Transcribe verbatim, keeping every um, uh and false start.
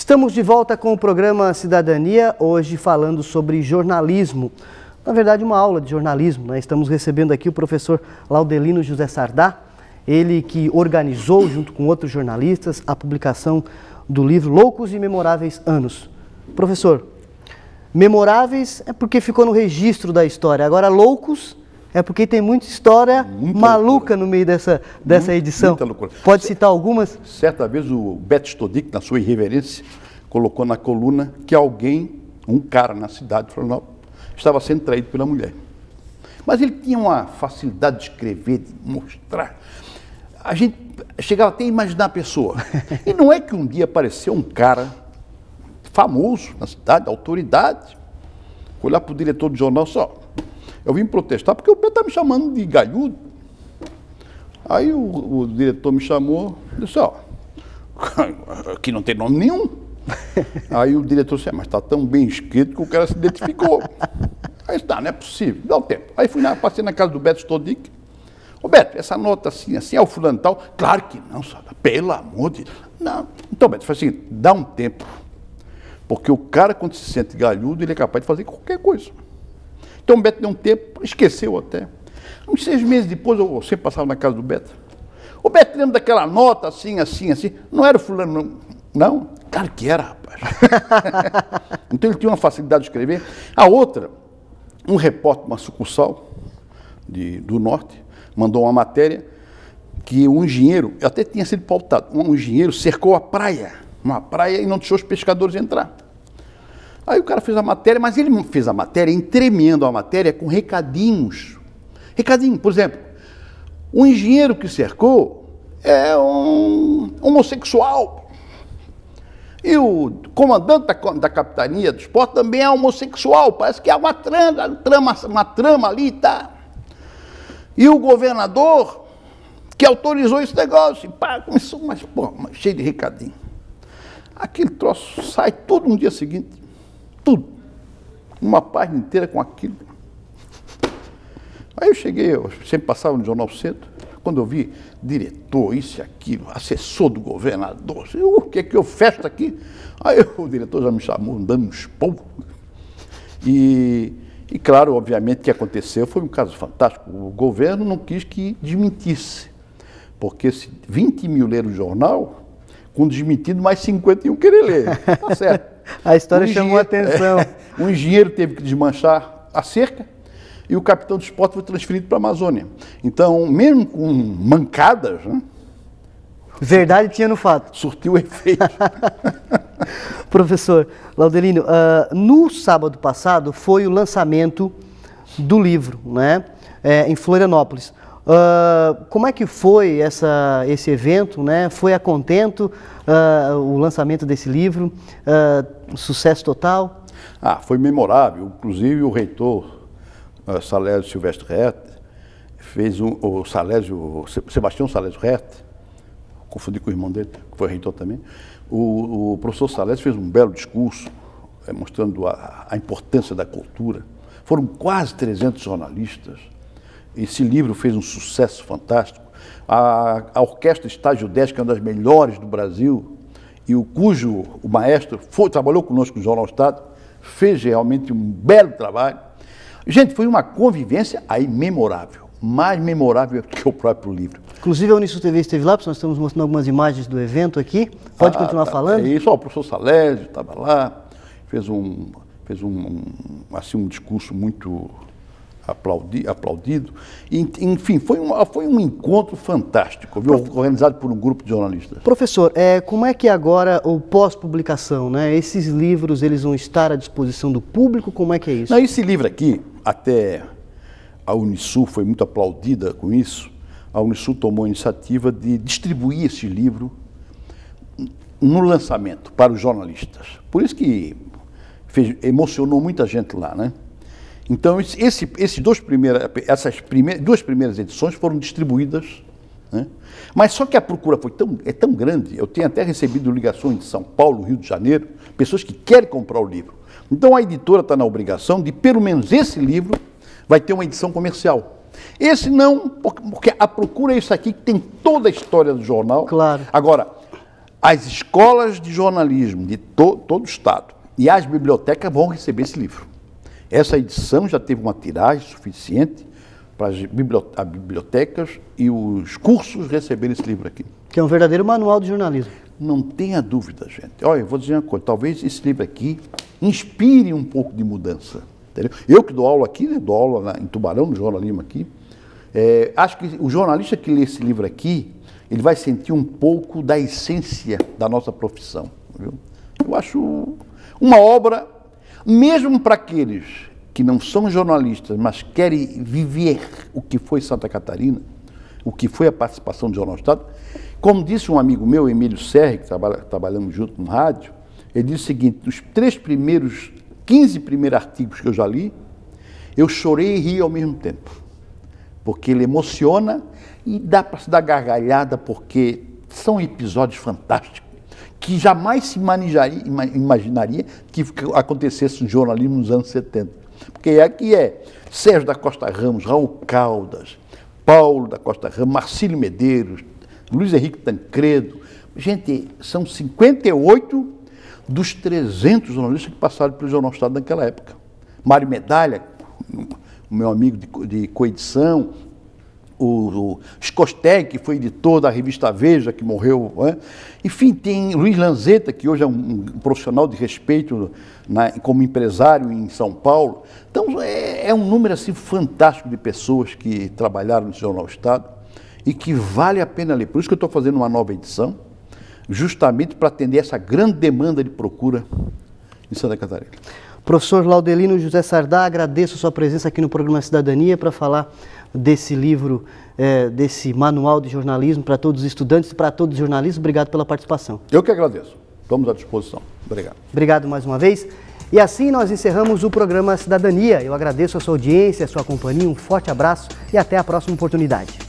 Estamos de volta com o programa Cidadania, hoje falando sobre jornalismo. Na verdade, uma aula de jornalismo, né? Estamos recebendo aqui o professor Laudelino José Sardá, ele que organizou, junto com outros jornalistas, a publicação do livro Loucos e Memoráveis Anos. Professor, memoráveis é porque ficou no registro da história, agora loucos é porque tem muita história muita maluca loucura. No meio dessa, dessa muita, edição. Muita loucura. Pode citar algumas? Certa vez o Beto Stodic, na sua irreverência, colocou na coluna que alguém, um cara na cidade de Florianópolis, estava sendo traído pela mulher. Mas ele tinha uma facilidade de escrever, de mostrar. A gente chegava até a imaginar a pessoa. E não é que um dia apareceu um cara famoso na cidade, autoridade, foi lá para o diretor do jornal só. Eu vim protestar porque o Beto está me chamando de galhudo. Aí o, o diretor me chamou e disse, ó, aqui não tem nome nenhum. Aí o diretor disse, mas está tão bem escrito que o cara se identificou. Aí disse, não, não é possível, dá um tempo. Aí fui na, passei na casa do Beto Stodic. Ô Beto, essa nota assim, assim, é o fulano tal? Claro que não, sabe? Pelo amor de Deus. Não. Então, Beto, foi assim, dá um tempo. Porque o cara, quando se sente galhudo, ele é capaz de fazer qualquer coisa. Então o Beto deu um tempo, esqueceu até. Uns seis meses depois, eu sempre passava na casa do Beto. O Beto lembra daquela nota assim, assim, assim. Não era o fulano, não. Não? Claro que era, rapaz. Então ele tinha uma facilidade de escrever. A outra, um repórter, uma sucursal de, do Norte, mandou uma matéria que um engenheiro, até tinha sido pautado, um engenheiro cercou a praia, uma praia e não deixou os pescadores entrar. Aí o cara fez a matéria, mas ele fez a matéria entremeando a matéria com recadinhos. Recadinho, por exemplo, o engenheiro que cercou é um homossexual. E o comandante da, da capitania do esporte também é homossexual. Parece que há uma trama, trama, uma trama ali, tá? E o governador que autorizou esse negócio. E pá, começou, mas, pô, cheio de recadinho. Aquele troço sai todo no dia seguinte. Tudo. Uma página inteira com aquilo. Aí eu cheguei, eu sempre passava no Jornal Centro, quando eu vi diretor, isso e aquilo, assessor do governador, eu, o que é que eu fecho aqui? Aí o diretor já me chamou, dando uns poucos. E, e claro, obviamente, o que aconteceu foi um caso fantástico. O governo não quis que desmentisse, porque se vinte mil leram o jornal, com desmentido, mais cinquenta iam querer ler. Tá certo. A história um chamou a atenção. É, um engenheiro teve que desmanchar a cerca e o capitão do esporte foi transferido para a Amazônia. Então, mesmo com mancadas, né, verdade tinha no fato. Surtiu efeito. Professor Laudelino, uh, no sábado passado foi o lançamento do livro, né, é, em Florianópolis. Uh, como é que foi essa, esse evento, né? Foi a contento uh, o lançamento desse livro? Uh, sucesso total? Ah, foi memorável. Inclusive o reitor uh, Salésio Silvestre Rett fez um, o Salésio, o Sebastião Salésio Rett, confundi com o irmão dele, que foi reitor também. O, o professor Salésio fez um belo discurso é, mostrando a, a importância da cultura. Foram quase trezentos jornalistas. Esse livro fez um sucesso fantástico. A, a Orquestra Estágio dez, que é uma das melhores do Brasil, e o cujo o maestro foi, trabalhou conosco no Jornal Estado, fez realmente um belo trabalho. Gente, foi uma convivência aí memorável, mais memorável que o próprio livro. Inclusive a Unisul T V esteve lá, porque nós estamos mostrando algumas imagens do evento aqui. Pode ah, continuar tá, falando? É isso, ó, o professor Salésio estava lá, fez um, fez um, assim, um discurso muito Aplaudi, aplaudido. Enfim, foi um, foi um encontro fantástico, viu? Organizado por um grupo de jornalistas. Professor, é, como é que agora, o pós-publicação, né? Esses livros, eles vão estar à disposição do público? Como é que é isso? Não, esse livro aqui, até a Unisul foi muito aplaudida com isso, a Unisul tomou a iniciativa de distribuir esse livro no lançamento para os jornalistas. Por isso que fez, emocionou muita gente lá, né? Então, esse, esse dois primeiras, essas primeiras, duas primeiras edições foram distribuídas, né? Mas só que a procura foi tão, é tão grande, eu tenho até recebido ligações de São Paulo, Rio de Janeiro, pessoas que querem comprar o livro. Então a editora está na obrigação de, pelo menos esse livro, vai ter uma edição comercial. Esse não, porque a procura é isso aqui, que tem toda a história do jornal. Claro. Agora, As escolas de jornalismo de to, todo o estado e as bibliotecas vão receber esse livro. Essa edição já teve uma tiragem suficiente para as bibliotecas e os cursos receberem esse livro aqui. Que é um verdadeiro manual de jornalismo. Não tenha dúvida, gente. Olha, eu vou dizer uma coisa, talvez esse livro aqui inspire um pouco de mudança. Entendeu? Eu que dou aula aqui, né, dou aula na, em Tubarão, no jornalismo aqui, é, acho que o jornalista que lê esse livro aqui, ele vai sentir um pouco da essência da nossa profissão. Viu? Eu acho uma obra, mesmo para aqueles que não são jornalistas, mas querem viver o que foi Santa Catarina, o que foi a participação do Jornal do Estado. Como disse um amigo meu, Emílio Serri, que trabalha, trabalhamos junto no rádio, ele disse o seguinte: os três primeiros, quinze primeiros artigos que eu já li, eu chorei e ri ao mesmo tempo. Porque ele emociona e dá para se dar gargalhada, porque são episódios fantásticos, que jamais se imaginaria que acontecesse no jornalismo nos anos setenta. Porque aqui é Sérgio da Costa Ramos, Raul Caldas, Paulo da Costa Ramos, Marcílio Medeiros, Luiz Henrique Tancredo. Gente, são cinquenta e oito dos trezentos jornalistas que passaram pelo Jornal do Estado naquela época. Mário Medalha, o meu amigo de, de coedição, o, o Scosteg, que foi editor da revista Veja, que morreu. Né? Enfim, tem Luiz Lanzetta, que hoje é um, um profissional de respeito na, como empresário em São Paulo. Então, é, é um número assim, fantástico de pessoas que trabalharam no Jornal do Estado e que vale a pena ler. Por isso que eu estou fazendo uma nova edição, justamente para atender essa grande demanda de procura em Santa Catarina. Professor Laudelino José Sardá, agradeço a sua presença aqui no programa Cidadania para falar desse livro, é, desse manual de jornalismo para todos os estudantes e para todos os jornalistas. Obrigado pela participação. Eu que agradeço. Estamos à disposição. Obrigado. Obrigado mais uma vez. E assim nós encerramos o programa Cidadania. Eu agradeço a sua audiência, a sua companhia, um forte abraço e até a próxima oportunidade.